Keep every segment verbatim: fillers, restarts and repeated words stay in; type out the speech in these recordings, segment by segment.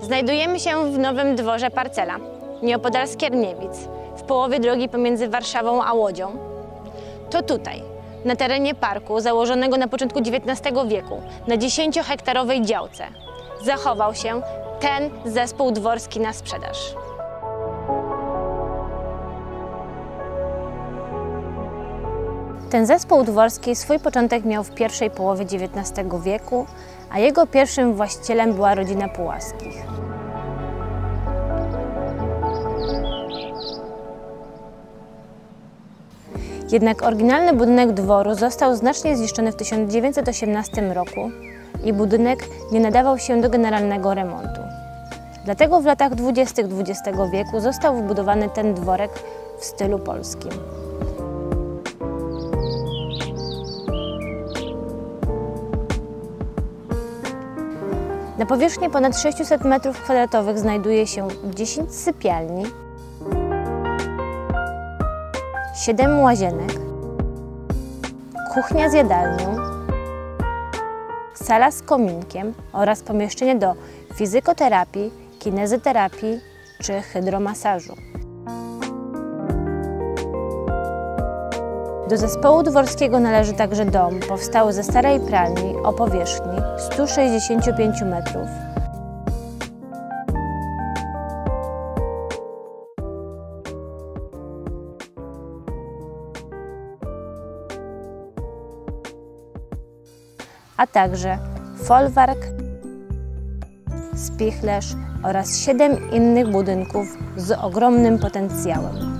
Znajdujemy się w Nowym Dworze Parcela, nieopodal Skierniewic, w połowie drogi pomiędzy Warszawą a Łodzią. To tutaj, na terenie parku założonego na początku dziewiętnastego wieku, na dziesięciohektarowej działce, zachował się ten zespół dworski na sprzedaż. Ten zespół dworski swój początek miał w pierwszej połowie dziewiętnastego wieku, a jego pierwszym właścicielem była rodzina Pułaskich. Jednak oryginalny budynek dworu został znacznie zniszczony w tysiąc dziewięćset osiemnastym roku i budynek nie nadawał się do generalnego remontu. Dlatego w latach dwudziestych dwudziestego wieku został wybudowany ten dworek w stylu polskim. Na powierzchni ponad sześciuset metrów kwadratowych znajduje się dziesięć sypialni, siedem łazienek, kuchnia z jadalnią, sala z kominkiem oraz pomieszczenie do fizykoterapii, kinezoterapii czy hydromasażu. Do zespołu dworskiego należy także dom powstały ze starej pralni o powierzchni stu sześćdziesięciu pięciu metrów. A także folwark, spichlerz oraz siedem innych budynków z ogromnym potencjałem.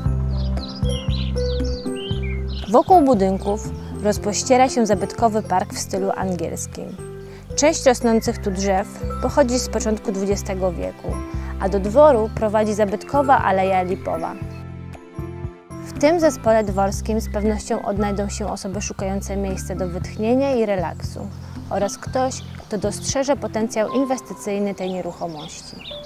Wokół budynków rozpościera się zabytkowy park w stylu angielskim. Część rosnących tu drzew pochodzi z początku dwudziestego wieku, a do dworu prowadzi zabytkowa Aleja Lipowa. W tym zespole dworskim z pewnością odnajdą się osoby szukające miejsca do wytchnienia i relaksu oraz ktoś, kto dostrzeże potencjał inwestycyjny tej nieruchomości.